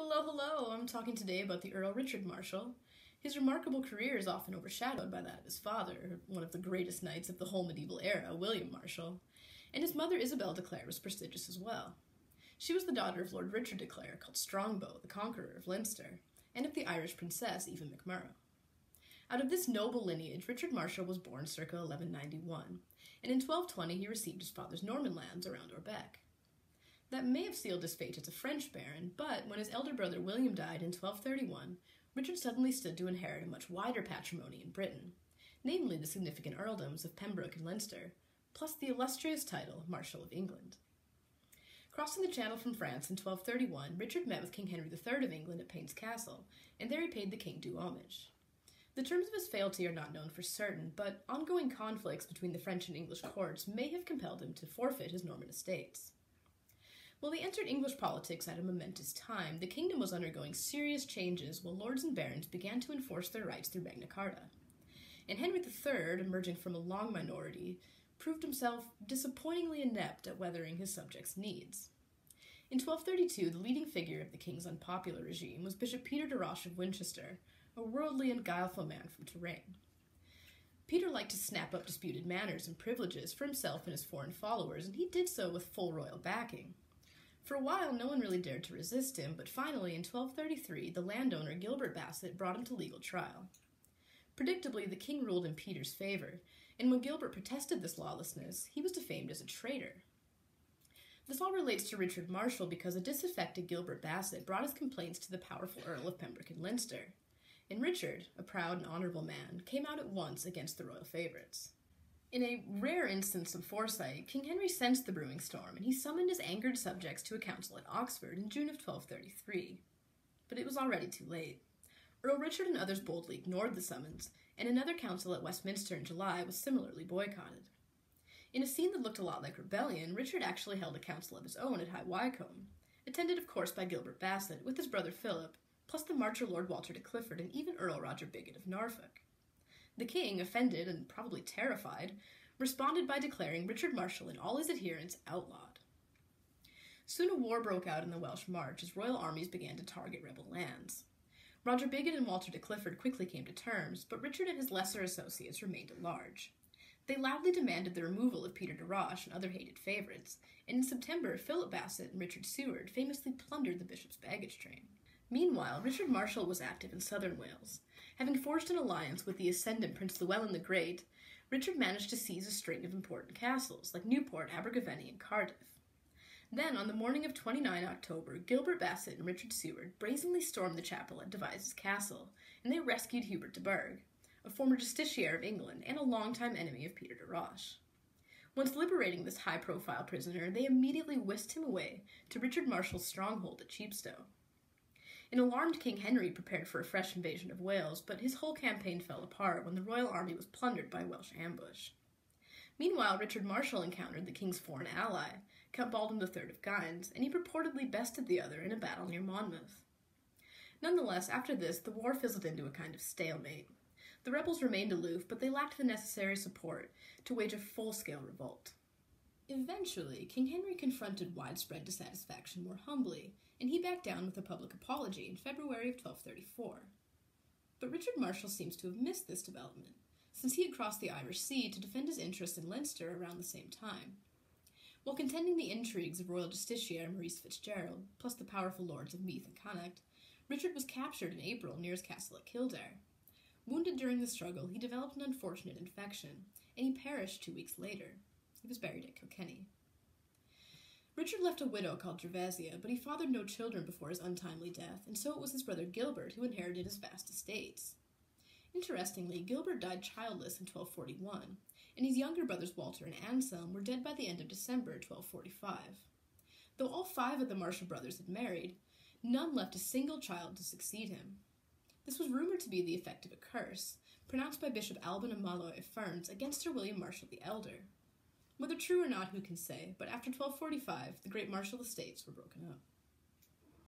Hello, hello! I'm talking today about the Earl Richard Marshal. His remarkable career is often overshadowed by that of his father, one of the greatest knights of the whole medieval era, William Marshal, and his mother Isabel de Clare was prestigious as well. She was the daughter of Lord Richard de Clare, called Strongbow, the Conqueror of Leinster, and of the Irish princess Eva McMurrough. Out of this noble lineage, Richard Marshal was born circa 1191, and in 1220 he received his father's Norman lands around Orbec. That may have sealed his fate as a French baron, but when his elder brother William died in 1231, Richard suddenly stood to inherit a much wider patrimony in Britain, namely the significant earldoms of Pembroke and Leinster, plus the illustrious title of Marshal of England. Crossing the Channel from France in 1231, Richard met with King Henry III of England at Payne's Castle, and there he paid the king due homage. The terms of his fealty are not known for certain, but ongoing conflicts between the French and English courts may have compelled him to forfeit his Norman estates. While he entered English politics at a momentous time, the kingdom was undergoing serious changes while lords and barons began to enforce their rights through Magna Carta. And Henry III, emerging from a long minority, proved himself disappointingly inept at weathering his subjects' needs. In 1232, the leading figure of the king's unpopular regime was Bishop Peter de Roche of Winchester, a worldly and guileful man from Touraine. Peter liked to snap up disputed manors and privileges for himself and his foreign followers, and he did so with full royal backing. For a while, no one really dared to resist him, but finally, in 1233, the landowner Gilbert Bassett brought him to legal trial. Predictably, the king ruled in Peter's favor, and when Gilbert protested this lawlessness, he was defamed as a traitor. This all relates to Richard Marshal because a disaffected Gilbert Bassett brought his complaints to the powerful Earl of Pembroke and Leinster, and Richard, a proud and honorable man, came out at once against the royal favorites. In a rare instance of foresight, King Henry sensed the brewing storm, and he summoned his angered subjects to a council at Oxford in June of 1233. But it was already too late. Earl Richard and others boldly ignored the summons, and another council at Westminster in July was similarly boycotted. In a scene that looked a lot like rebellion, Richard actually held a council of his own at High Wycombe, attended of course by Gilbert Bassett, with his brother Philip, plus the Marcher Lord Walter de Clifford and even Earl Roger Bigod of Norfolk. The king, offended and probably terrified, responded by declaring Richard Marshal and all his adherents outlawed. Soon a war broke out in the Welsh March as royal armies began to target rebel lands. Roger Bigod and Walter de Clifford quickly came to terms, but Richard and his lesser associates remained at large. They loudly demanded the removal of Peter de Roche and other hated favorites, and in September, Philip Bassett and Richard Seward famously plundered the bishop's baggage train. Meanwhile, Richard Marshal was active in southern Wales. Having forged an alliance with the ascendant Prince Llewellyn the Great, Richard managed to seize a string of important castles, like Newport, Abergavenny, and Cardiff. Then, on the morning of 29 October, Gilbert Bassett and Richard Seward brazenly stormed the chapel at Devizes Castle, and they rescued Hubert de Burgh, a former justiciar of England and a longtime enemy of Peter de Roche. Once liberating this high-profile prisoner, they immediately whisked him away to Richard Marshal's stronghold at Chepstow. An alarmed King Henry prepared for a fresh invasion of Wales, but his whole campaign fell apart when the royal army was plundered by a Welsh ambush. Meanwhile, Richard Marshal encountered the king's foreign ally, Count Baldwin III of Guines, and he purportedly bested the other in a battle near Monmouth. Nonetheless, after this, the war fizzled into a kind of stalemate. The rebels remained aloof, but they lacked the necessary support to wage a full-scale revolt. Eventually, King Henry confronted widespread dissatisfaction more humbly, and he backed down with a public apology in February of 1234. But Richard Marshal seems to have missed this development, since he had crossed the Irish Sea to defend his interests in Leinster around the same time. While contending the intrigues of royal justiciar Maurice Fitzgerald, plus the powerful lords of Meath and Connacht, Richard was captured in April near his castle at Kildare. Wounded during the struggle, he developed an unfortunate infection, and he perished 2 weeks later. He was buried at Kilkenny. Richard left a widow called Gervasia, but he fathered no children before his untimely death, and so it was his brother Gilbert who inherited his vast estates. Interestingly, Gilbert died childless in 1241, and his younger brothers Walter and Anselm were dead by the end of December 1245. Though all 5 of the Marshal brothers had married, none left a single child to succeed him. This was rumored to be the effect of a curse, pronounced by Bishop Alban of Malloy of Ferns against Sir William Marshal the Elder. Whether true or not, who can say, but after 1245, the great Marshal estates were broken up.